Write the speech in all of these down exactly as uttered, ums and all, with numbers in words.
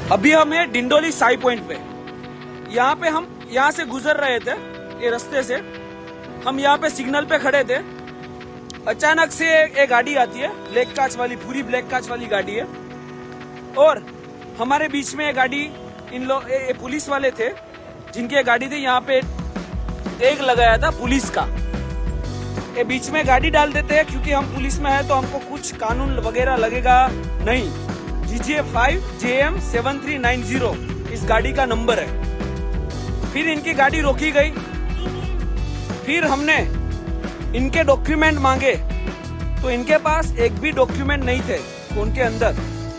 अभी हम है डिंडोली साई पॉइंट पे। यहाँ पे हम यहाँ से गुजर रहे थे, ये रास्ते से हम यहाँ पे सिग्नल पे खड़े थे। अचानक से एक गाड़ी आती है, ब्लैक कांच वाली, पूरी ब्लैक कांच वाली गाड़ी है, और हमारे बीच में एक गाड़ी, इन लोग पुलिस वाले थे जिनकी गाड़ी थी, यहाँ पे टैग लगाया था पुलिस का। ये बीच में गाड़ी डाल देते हैं क्योंकि हम पुलिस में है तो हमको कुछ कानून वगैरह लगेगा नहीं। G J five J M seven three nine zero इस गाड़ी का नंबर है। फिर इनकी गाड़ी रोकी गई, फिर हमने इनके डॉक्यूमेंट मांगे तो इनके पास एक भी डॉक्यूमेंट नहीं थे उनके अंदर।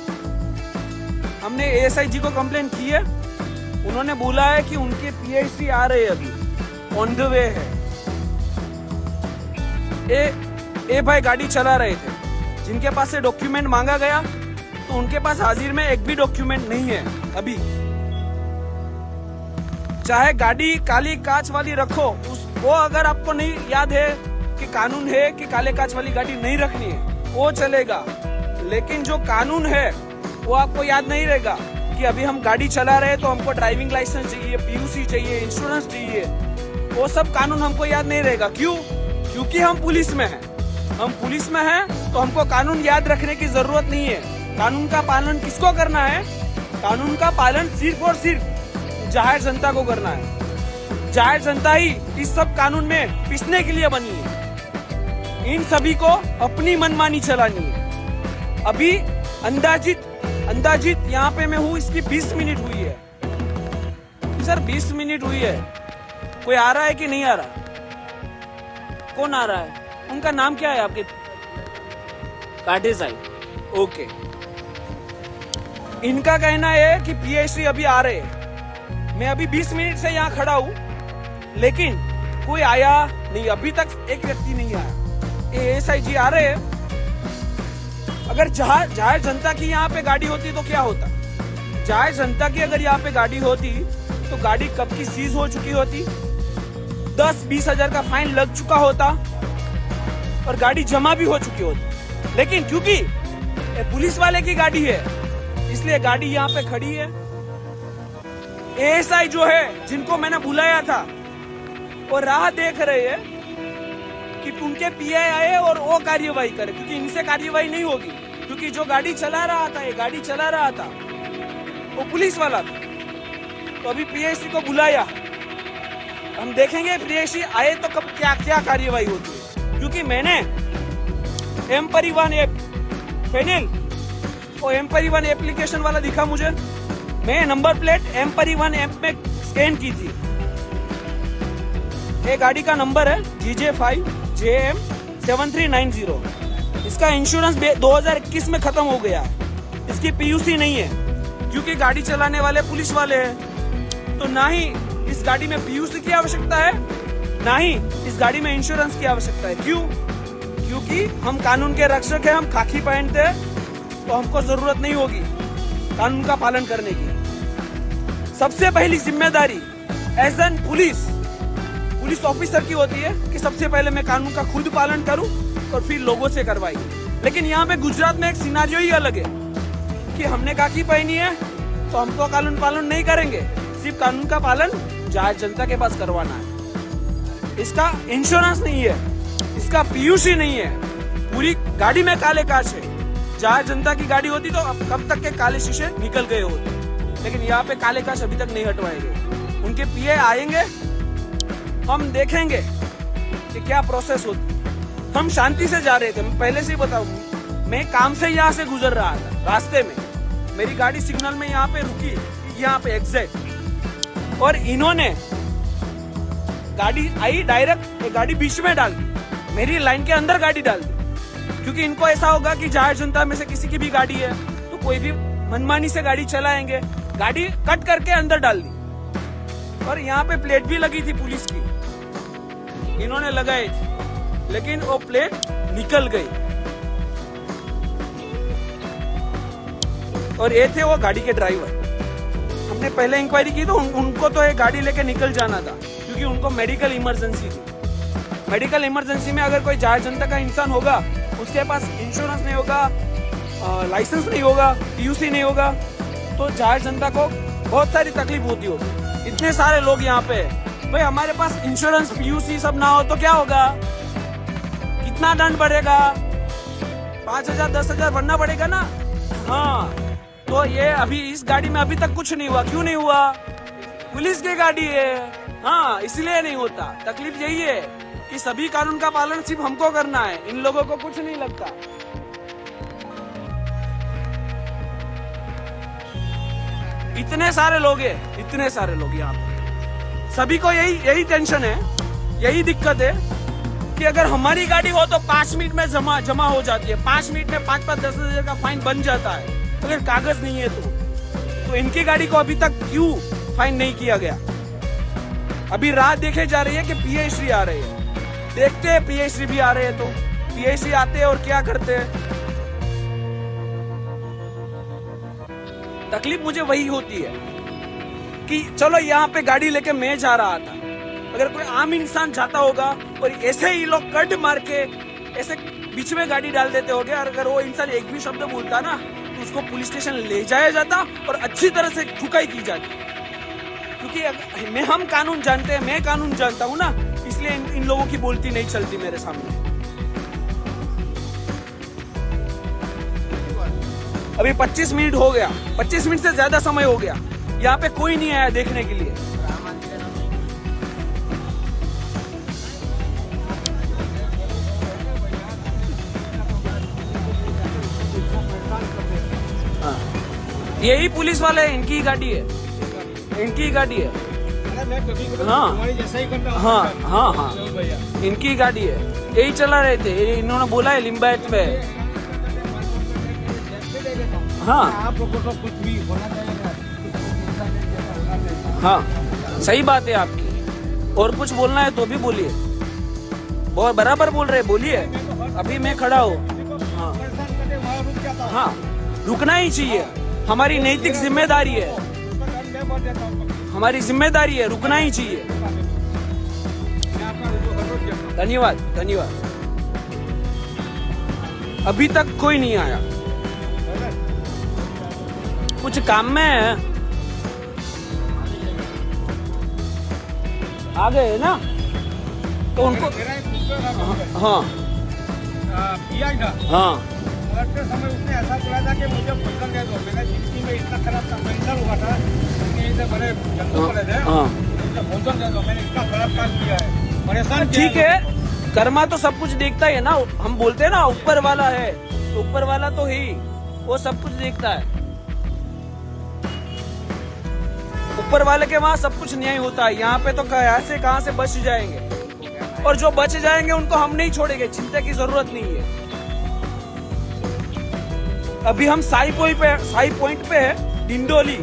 हमने ए एस आई जी को कंप्लेंट की है, उन्होंने बोला है कि उनके पी आई सी आ रहे हैं, अभी ऑन द वे है। ए, ए भाई गाड़ी चला रहे थे, जिनके पास से डॉक्यूमेंट मांगा गया तो उनके पास हाजिर में एक भी डॉक्यूमेंट नहीं है अभी। चाहे गाड़ी काली कांच वाली रखो, उस वो अगर आपको नहीं याद है कि कानून है कि काले कांच वाली गाड़ी नहीं रखनी है, वो चलेगा। लेकिन जो कानून है वो आपको याद नहीं रहेगा कि अभी हम गाड़ी चला रहे हैं तो हमको ड्राइविंग लाइसेंस चाहिए, पी यू सी चाहिए, इंश्योरेंस चाहिए। वो सब कानून हमको याद नहीं रहेगा। क्यों? क्योंकि हम पुलिस में हैं। हम पुलिस में हैं तो हमको कानून याद रखने की जरूरत नहीं है। कानून का पालन किसको करना है? कानून का पालन सिर्फ और सिर्फ जाहिर जनता को करना है। जाहिर जनता ही इस सब कानून में पिसने के लिए बनी है। इन सभी को अपनी मनमानी चलानी है। अभी अंदाजित अंदाजित यहाँ पे मैं हूँ, इसकी बीस मिनट हुई है सर, बीस मिनट हुई है। कोई आ रहा है कि नहीं आ रहा? कौन आ रहा है? उनका नाम क्या है आपके? काटे साहब, ओके। इनका कहना है कि पी आई सी अभी आ रहे हैं। मैं अभी बीस मिनट से यहाँ खड़ा हूँ, लेकिन कोई आया नहीं, अभी तक एक व्यक्ति नहीं आया। ए एस आई जी आ रहे हैं। अगर जाहिर जनता की यहाँ पे गाड़ी होती तो क्या होता? जाहिर जनता की अगर यहाँ पे गाड़ी होती तो गाड़ी कब की सीज हो चुकी होती, दस बीस हजार का फाइन लग चुका होता और गाड़ी जमा भी हो चुकी होती। लेकिन क्योंकि पुलिस वाले की गाड़ी है, इसलिए गाड़ी यहाँ पे खड़ी है। ए एस आई जो है, जिनको मैंने बुलाया था, वो राह देख रहे हैं कि उनके पी आई आए और वो कार्यवाही करे, क्योंकि इनसे कार्यवाही नहीं होगी। क्योंकि जो गाड़ी चला रहा था, ये गाड़ी चला रहा था, वो पुलिस वाला था। तो अभी पी आई सी को बुलाया, हम देखेंगे पी आई सी आए तो कब क्या क्या कार्यवाही होती है। क्योंकि मैंने एम परिवहन ऐप फेनिल और एम परिवहन एप्लीकेशन वाला दिखा मुझे, मैं नंबर प्लेट एम परिवहन ऐप में स्कैन की थी। ये गाड़ी का नंबर है G J five J M seven three nine zero. इसका इंश्योरेंस दो हज़ार इक्कीस में खत्म हो गया। इसकी पी यू सी नहीं है, क्योंकि गाड़ी चलाने वाले पुलिस वाले हैं। तो ना ही इस गाड़ी में पी यू सी की आवश्यकता है, ना ही इस गाड़ी में इंश्योरेंस की आवश्यकता है। क्यों? क्योंकि हम कानून के रक्षक हैं, हम खाकी पहनते हैं, तो हमको जरूरत नहीं होगी कानून का पालन करने की। सबसे पहली जिम्मेदारी as an police police officer की होती है कि सबसे पहले मैं कानून का खुद पालन करूं और फिर लोगों से करवाई। लेकिन यहाँ पे गुजरात में एक सिनारियो ही अलग है कि हमने खाकी पहनी है तो हमको कानून पालन नहीं करेंगे, सिर्फ कानून का पालन जाहिर जनता के पास करवाना है। इसका इंश्योरेंस नहीं है, इसका पी यू सी नहीं है, पूरी गाड़ी में काले कांच है। जाहिर जनता की गाड़ी होती तो अब कब तक के काले शीशे निकल गए होते, लेकिन यहाँ पे काले कांच अभी तक नहीं हटवाए गए। उनके पी ए आएंगे, हम देखेंगे कि क्या प्रोसेस होती। हम शांति से जा रहे थे, मैं पहले से ही बताऊं, मैं काम से यहाँ से गुजर रहा था। रास्ते में मेरी गाड़ी सिग्नल में यहाँ पे रुकी, यहाँ पे एग्जैक्ट, और इन्होंने गाड़ी आई डायरेक्ट, गाड़ी बीच में डाल दी, मेरी लाइन के अंदर गाड़ी डाल दी। क्योंकि इनको ऐसा होगा कि जाहिर जनता में से किसी की भी गाड़ी है तो कोई भी मनमानी से गाड़ी चलाएंगे। गाड़ी कट करके अंदर डाल दी, और यहाँ पे प्लेट भी लगी थी पुलिस की, इन्होंने लगाई थी, लेकिन वो प्लेट निकल गई। और ये थे वो गाड़ी के ड्राइवर। हमने पहले इंक्वायरी की तो उन, उनको तो ये गाड़ी लेके निकल जाना था, क्योंकि उनको मेडिकल इमरजेंसी थी। मेडिकल इमरजेंसी में अगर कोई जाहिर जनता का इंसान होगा, उसके पास इंश्योरेंस नहीं होगा, लाइसेंस नहीं होगा, पी यू सी नहीं होगा, तो जाहिर जनता को बहुत सारी तकलीफ होती होगी। इतने सारे लोग यहाँ पे, भाई हमारे पास इंश्योरेंस पीयूसी सब ना हो तो क्या होगा? कितना दंड बढ़ेगा? पांच हजार दस हजार भरना पड़ेगा ना। हाँ, तो ये अभी इस गाड़ी में अभी तक कुछ नहीं हुआ। क्यों नहीं हुआ? पुलिस की गाड़ी है। हाँ, इसलिए नहीं होता। तकलीफ यही है कि सभी कानून का पालन सिर्फ हमको करना है, इन लोगों को कुछ नहीं लगता। इतने सारे लोग हैं, इतने सारे लोग यहाँ पे, सभी को यही यही टेंशन है, यही दिक्कत है कि अगर हमारी गाड़ी हो तो पांच मिनट में जमा जमा हो जाती है। पांच मिनट में पांच पांच दस हजार का फाइन बन जाता है अगर कागज नहीं है तो। तो इनकी गाड़ी को अभी तक क्यों फाइन नहीं किया गया? अभी राह देखे जा रही है कि पीएचडी आ रही है। देखते हैं पीएचडी भी आ रहे हैं तो पीएचडी आते हैं और क्या करते हैं। तकलीफ मुझे वही होती है कि चलो यहाँ पे गाड़ी लेके मैं जा रहा था, अगर कोई आम इंसान जाता होगा और ऐसे ही लोग कट मार के ऐसे बीच में गाड़ी डाल देते होंगे, और अगर वो इंसान एक भी शब्द बोलता ना तो उसको पुलिस स्टेशन ले जाया जाता और अच्छी तरह से ठुकाई की जाती। क्योंकि मैं हम कानून जानते हैं, मैं कानून जानता हूँ ना, इसलिए इन, इन लोगों की बोलती नहीं चलती मेरे सामने। अभी पच्चीस मिनट हो गया, पच्चीस मिनट से ज्यादा समय हो गया, यहाँ पे कोई नहीं आया देखने के लिए। हाँ, यही पुलिस वाले हैं, इनकी गाड़ी है, इनकी गाड़ी है। हाँ हाँ हाँ हाँ, इनकी गाड़ी है, यही चला रहे थे। इन्होंने बोला है लिम्बायत पे। हाँ आप लोगों को कुछ भी होना चाहिए। हाँ, सही बात है आपकी। और कुछ बोलना है तो भी बोलिए, बहुत बराबर बोल रहे, बोलिए। अभी मैं खड़ा हूँ। हाँ हाँ, रुकना ही चाहिए, हमारी नैतिक जिम्मेदारी है, हमारी जिम्मेदारी है, रुकना ही चाहिए। धन्यवाद धन्यवाद। अभी तक कोई नहीं आया, कुछ काम में है। आ गए ना तो उनको हाँ हाँ समय उसने ऐसा बोला था कि मुझे फंक्शन दे दो। मैंने जिंदगी में इतना खराब फंक्शन हुआ था, बड़े जंगल पड़े थे, फंक्शन दे दो। मैंने इतना खराब काम किया है, परेशान। ठीक है, कर्मा तो सब कुछ देखता है ना। हम बोलते हैं ना ऊपर वाला है, तो ऊपर वाला तो ही वो सब कुछ देखता है। ऊपर वाले के वहाँ सब कुछ न्याय होता है। यहाँ पे तो कहाँ से कहाँ से बच जाएंगे, और जो बच जाएंगे उनको हम नहीं छोड़ेंगे, चिंता की जरूरत नहीं है। अभी हम साई पॉइंट पे साई पॉइंट पे है, डिंडोली,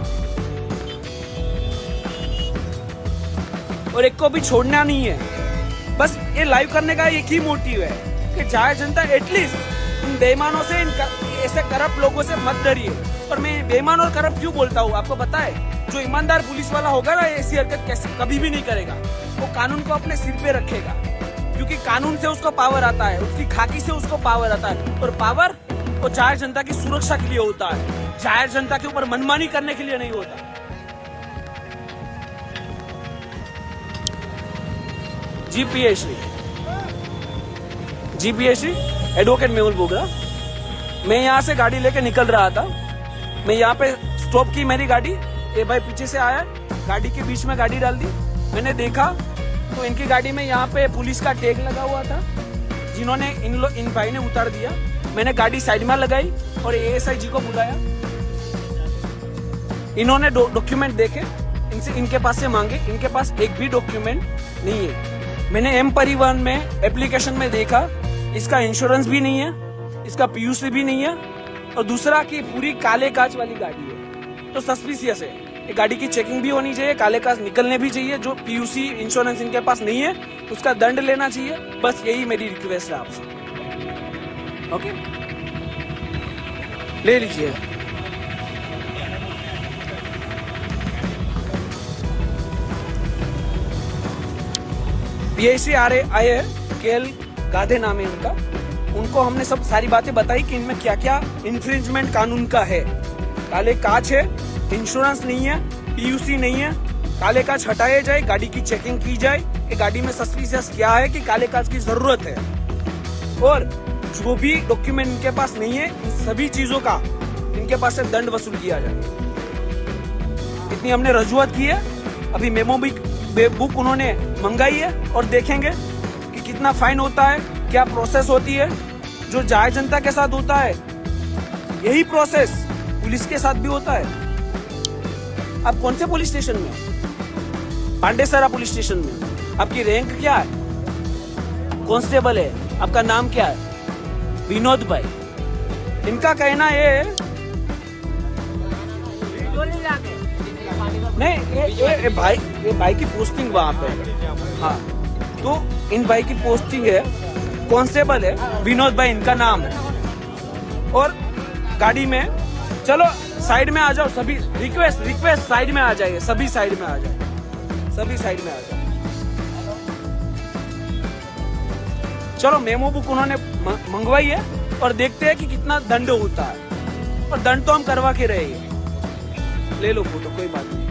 और एक को भी छोड़ना नहीं है। बस ये लाइव करने का एक ही मोटिव है कि जाहिर जनता एटलीस्ट इन बेईमानों से, इन ऐसे करप्ट लोगों से मत डरिए। और मैं बेईमान और करप्ट क्यों बोलता हूँ आपको पता है? जो ईमानदार पुलिस वाला होगा ना, ऐसी हरकत कैसे कभी भी नहीं करेगा। वो कानून को अपने सिर पे रखेगा, क्योंकि कानून से उसको पावर आता है, उसकी खाकी से उसको पावर आता है। और पावर वो जाहिर जनता की सुरक्षा के लिए होता है, जाहिर जनता के ऊपर मनमानी करने के लिए नहीं होता। GPSC GPSC advocate Mehul Bogra. मैं यहाँ से गाड़ी लेके निकल रहा था, मैं यहाँ पे स्टॉप की मेरी गाड़ी, ये भाई पीछे से आया, गाड़ी के बीच में गाड़ी डाल दी। मैंने देखा तो इनकी गाड़ी में यहाँ पे पुलिस का टैग लगा हुआ था, जिन्होंने इन लोग इन भाई ने उतार दिया। मैंने गाड़ी साइड में लगाई और एएसआई जी को बुलाया। इन्होंने डॉक्यूमेंट देखे, इनसे इनके पास से मांगे, इनके पास एक भी डॉक्यूमेंट नहीं है। मैंने एम परिवहन में एप्लीकेशन में देखा, इसका इंश्योरेंस भी नहीं है, इसका पीयूसी भी नहीं है, और दूसरा कि पूरी काले कांच वाली गाड़ी है, तो सस्पिशियस है। ये गाड़ी की चेकिंग भी होनी चाहिए, काले कांच निकलने भी चाहिए। जो पीयूसी इंश्योरेंस इनके पास नहीं है उसका दंड लेना चाहिए। बस यही मेरी रिक्वेस्ट है आपसे। ओके, ले लीजिए। पीएचडी आ रहे आए हैं, केएल गाधे नाम है उनका। उनको हमने सब सारी बातें बताई कि इनमें क्या क्या इन्फ्रिंजमेंट कानून का है। काले कांच है, इंश्योरेंस नहीं है, पीयूसी नहीं है, काले कांच हटाए जाए, गाड़ी की चेकिंग की जाए कि गाड़ी में सस्पिशियस क्या है कि काले कांच की जरूरत है, और जो भी डॉक्यूमेंट इनके पास नहीं है इन सभी चीजों का इनके पास से दंड वसूल किया जाए। इतनी हमने रजूआत की है। अभी मेमो बुक उन्होंने मंगाई है और देखेंगे कि कितना फाइन होता है, क्या प्रोसेस होती है। जो जायज जनता के साथ होता है यही प्रोसेस पुलिस के साथ भी होता है। आप कौन से पुलिस स्टेशन में? पांडेसरा पुलिस स्टेशन में। आपकी रैंक क्या है? कांस्टेबल है। आपका नाम क्या है? विनोद भाई। इनका कहना है नहीं, ये, ये, ये भाई ये भाई की पोस्टिंग वहां पे, हाँ, तो इन भाई की पोस्टिंग है, कांस्टेबल है, विनोद भाई इनका नाम है। और गाड़ी में, चलो साइड में आ जाओ सभी, रिक्वेस्ट रिक्वेस्ट साइड में आ जाइए, सभी साइड में आ जाए, सभी साइड में आ जाए। चलो मेमो बुक उन्होंने मंगवाई है और देखते हैं कि कितना दंड होता है, और दंड तो हम करवा के रहे हैं। ले लो फोटो, कोई बात नहीं।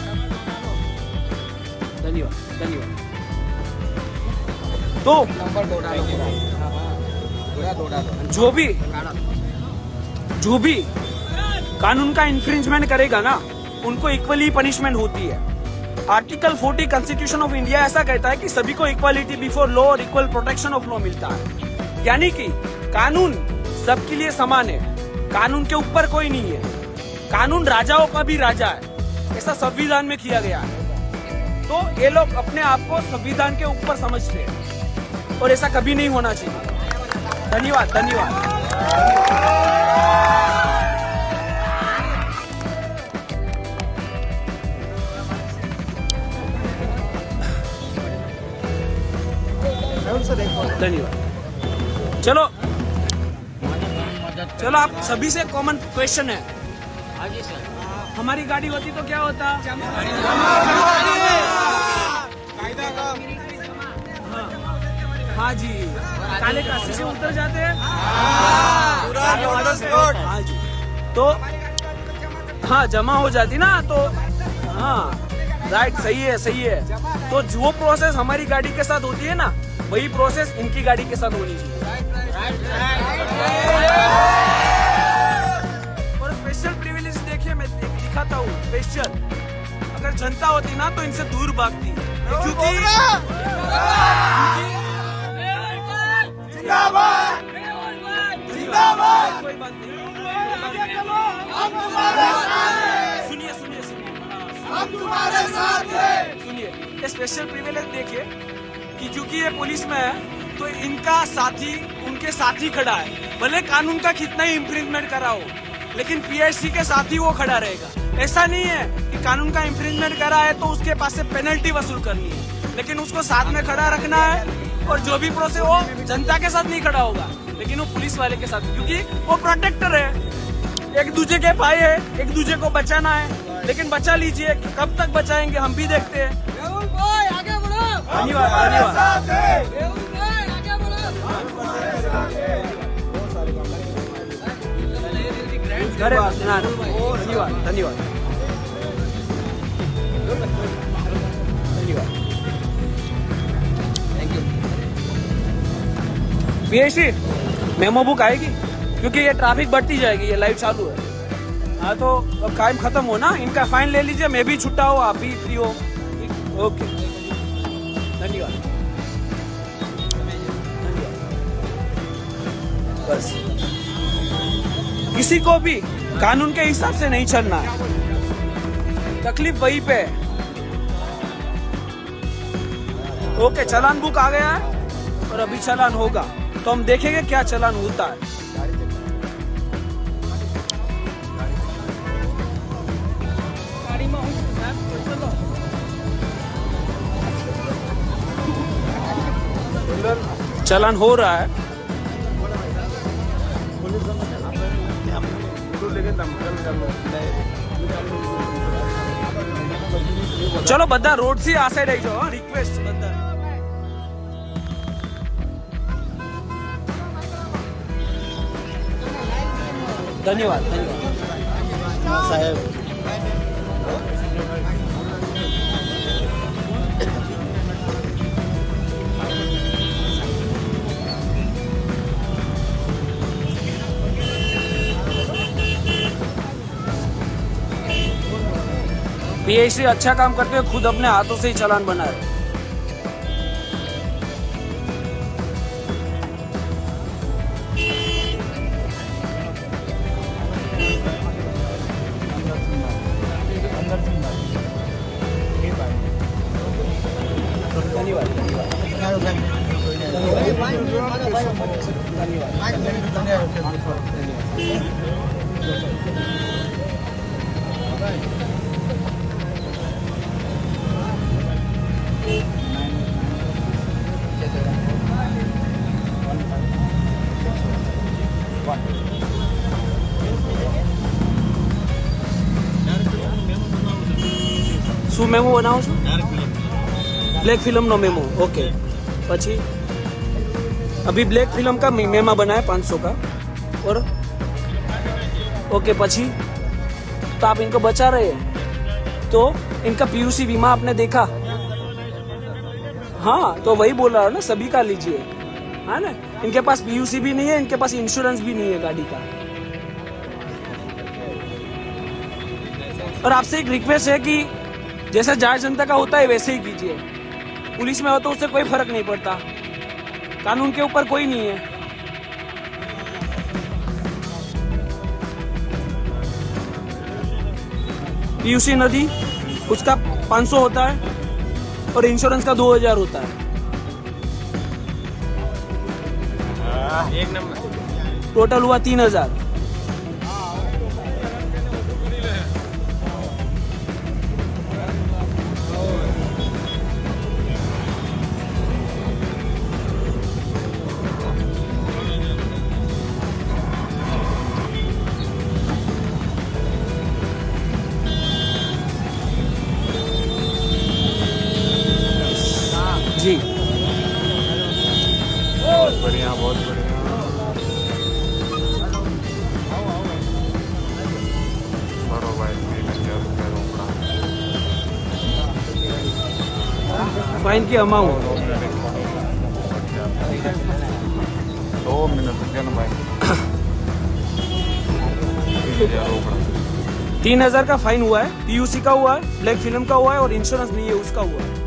धन्यवाद धन्यवाद। तो नंबर दो डालो, दो डालो। जो भी जो भी कानून का इन्फ्रिंजमेंट करेगा ना, उनको इक्वली पनिशमेंट होती है। आर्टिकल चालीस कॉन्स्टिट्यूशन ऑफ इंडिया ऐसा कहता है कि सभी को इक्वालिटी बिफोर लॉ और इक्वल प्रोटेक्शन ऑफ लॉ मिलता है, यानी कि कानून सबके लिए समान है, कानून के ऊपर कोई नहीं है। कानून राजाओं का भी राजा है, ऐसा संविधान में किया गया है। तो ये लोग अपने आप को संविधान के ऊपर समझते हैं और ऐसा कभी नहीं होना चाहिए। धन्यवाद धन्यवाद। धन्यवाद। चलो चलो, आप सभी से कॉमन क्वेश्चन है, हमारी गाड़ी होती तो क्या होता? हाँ जी, काले कांच से उतर जाते हैं। हाँ जी, तो हाँ जमा हो जाती ना, तो हाँ राइट, सही है सही है। तो जो प्रोसेस हमारी गाड़ी के साथ होती है ना, वही प्रोसेस इनकी गाड़ी के साथ होनी चाहिए। और स्पेशल प्रिविलेज देखिए, मैं दिखाता हूँ स्पेशल। अगर जनता होती ना तो इनसे दूर भागती, क्योंकि जिंदाबाद जिंदाबाद। कोई बात नहीं, सुनिए सुनिए सुनिए, हम तुम्हारे साथ हैं। सुनिए, स्पेशल प्रिविलेज देखिए कि क्योंकि ये पुलिस में है तो इनका साथी उनके साथी खड़ा है, भले कानून का कितना ही इन्फ्रिंजमेंट करा हो, लेकिन पीएससी के साथ ही वो खड़ा रहेगा। ऐसा नहीं है कि कानून का इन्फ्रिंजमेंट करा है तो उसके पास से पेनल्टी वसूल करनी है, लेकिन उसको साथ में खड़ा रखना है। और जो भी प्रोसेस, वो जनता के साथ नहीं खड़ा होगा, लेकिन वो पुलिस वाले के साथ, क्योंकि वो प्रोटेक्टर है, एक दूसरे के भाई है, एक दूसरे को बचाना है। लेकिन बचा लीजिए, कब तक बचाएंगे हम भी देखते हैं। धन्यवाद धन्यवाद। धन्यवाद धन्यवाद धन्यवाद। Thank you. PSC memo book आएगी, क्योंकि ये ट्रैफिक बढ़ती जाएगी, ये लाइव चालू है। हाँ, तो अब कायम खत्म हो ना, इनका फाइन ले लीजिए, मैं भी छुट्टा हो, आप भी फ्री हो। ओके, धन्यवाद धन्यवाद। बस किसी को भी कानून के हिसाब से नहीं चलना है, तकलीफ वहीं पे है। ओके, चालान बुक आ गया है और अभी चालान होगा, तो हम देखेंगे क्या चालान होता है। चालान हो रहा है। चलो बदा रोड से आ साइड आई जाओ, रिक्वेस्ट बदा। धन्यवाद धन्यवाद। साहेब पीएचडी अच्छा काम करते हुए खुद अपने हाथों से ही चालान बनाए। શું મેમો બનાવો છો? ब्लैक फिल्म नो मेमो। ओके, पची अभी ब्लैक फिल्म का मेमा बनाया पाँच सौ का। और ओके पची तो आप इनको बचा रहे हैं, तो इनका पीयूसी बीमा आपने देखा? हाँ, तो वही बोल रहा हूँ ना, सभी का लीजिए, है ना। इनके पास पीयूसी भी नहीं है, इनके पास इंश्योरेंस भी नहीं है गाड़ी का। और आपसे एक रिक्वेस्ट है कि जैसा जायज जनता का होता है वैसे ही कीजिए। पुलिस में हो तो उससे कोई फर्क नहीं पड़ता, कानून के ऊपर कोई नहीं है। पीयूसी नदी उसका पाँच सौ होता है और इंश्योरेंस का दो हज़ार होता है। एक नंबर टोटल हुआ तीन हजार। जी बहुत बढ़िया, बहुत बढ़िया। फाइन की अमाउंट दो मिनट तीन हजार का फाइन हुआ है, पीयूसी का हुआ है, ब्लैक फिल्म का हुआ है और इंश्योरेंस नहीं है उसका हुआ है।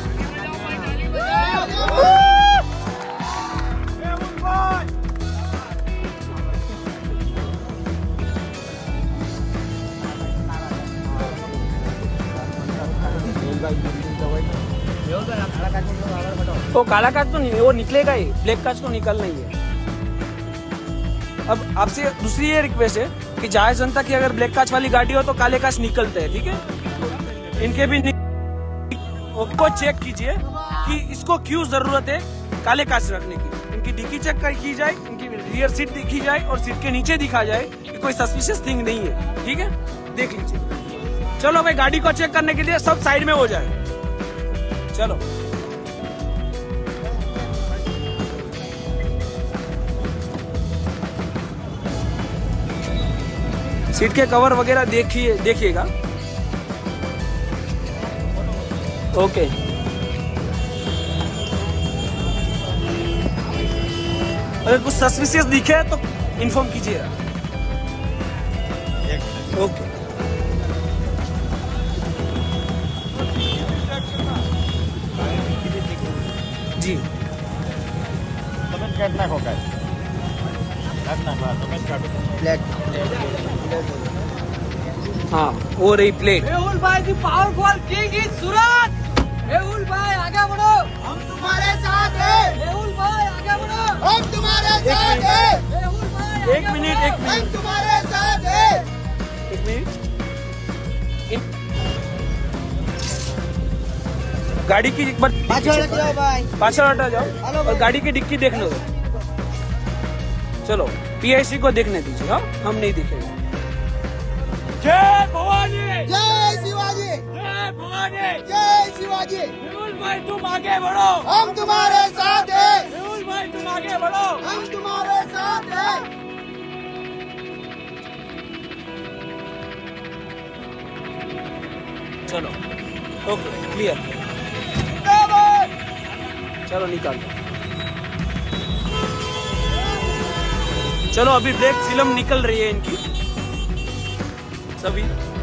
तो काला काच तो नहीं, वो निकलेगा ही, ब्लैक काच तो निकलना ही है। अब आपसे दूसरी ये रिक्वेस्ट है कि जायज जनता की अगर ब्लैक काच वाली गाड़ी हो तो काले काच निकलते हैं, ठीक है। इनके भी को चेक कीजिए कि इसको क्यों जरूरत है काले काच रखने की। इनकी डिक्की चेक की जाए, इनकी रियर सीट देखी जाए और सीट के नीचे दिखा जाए कि कोई सस्पिशियस थिंग नहीं है, ठीक है। देख लीजिए। चलो भाई, गाड़ी को चेक करने के लिए सब साइड में हो जाए। चलो सीट के कवर वगैरह देखिए, देखिएगा। ओके, अगर कुछ सस्पिशियस दिखे तो इन्फॉर्म कीजिएगा। ओके, जी कितना होगा? ब्लैक हाँ, वो रही प्लेट। मेहुल भाई की powerful king is Surat. Mehul भाई आगे बढ़ो, हम तुम्हारे साथ हैं। मेहुल भाई आगे बढ़ो, हम तुम्हारे साथ हैं। मेहुल भाई एक मिनट, एक हम मिनट, तुम्हारे साथ हैं। एक मिनट। गाड़ी की एक बार पाछड़ हट जाओ भाई, पाछड़ हटा जाओ और गाड़ी की डिक्की देख लो। चलो पीआईसी को देखने दीजिए, हाँ, हम नहीं दिखेंगे। जय भवानी, जय शिवाजी, जय भवानी, जय शिवाजी। मेहुल भाई तुम आगे बढ़ो, हम तुम्हारे साथ हैं। मेहुल भाई तुम आगे बढ़ो। हम तुम्हारे साथ हैं। चलो ओके क्लियर, चलो निकाल दो। चलो अभी ब्लैक फिल्म निकल रही है इनकी सभी।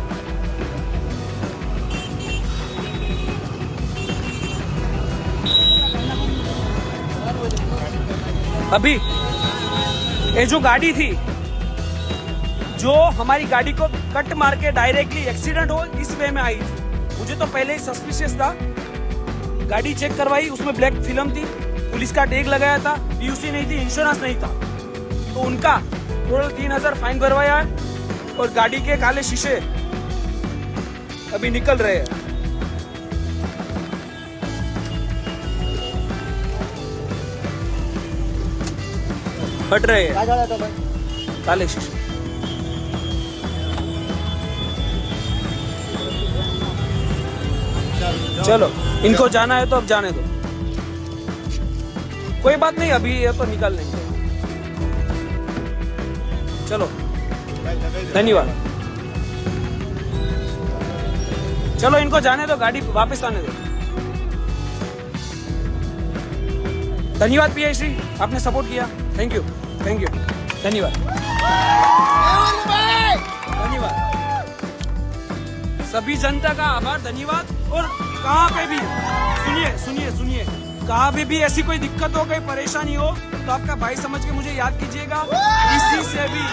अभी ये जो गाड़ी थी, जो हमारी गाड़ी को कट मार के डायरेक्टली एक्सीडेंट हो इस वे में आई थी, मुझे तो पहले ही सस्पिशियस था। गाड़ी चेक करवाई, उसमें ब्लैक फिल्म थी, पुलिस का टैग लगाया था, पीयूसी नहीं थी, इंश्योरेंस नहीं था, तो उनका टोटल तीन हजार फाइन भरवाया है और गाड़ी के काले शीशे अभी निकल रहे हैं। हट रहे हैं काले शीशे। चलो इनको जाना है तो अब जाने दो, कोई बात नहीं, अभी ये तो निकाल लेंगे। चलो धन्यवाद। चलो इनको जाने दो, गाड़ी वापस आने दो। धन्यवाद पीआई श्री, आपने सपोर्ट किया, थैंक यू थैंक यू धन्यवाद धन्यवाद। सभी जनता का आभार, धन्यवाद। और कहाँ पे भी सुनिए सुनिए सुनिए कहाँ पे भी ऐसी कोई दिक्कत हो, कोई परेशानी हो तो आपका भाई समझ के मुझे याद कीजिएगा। किसी से भी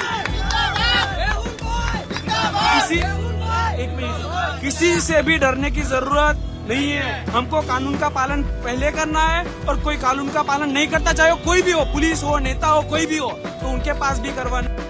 किसी एक मिनट किसी से भी डरने की जरूरत नहीं है। हमको कानून का पालन पहले करना है, और कोई कानून का पालन नहीं करता, चाहे कोई भी हो, पुलिस हो, नेता हो, कोई भी हो, तो उनके पास भी करवाना।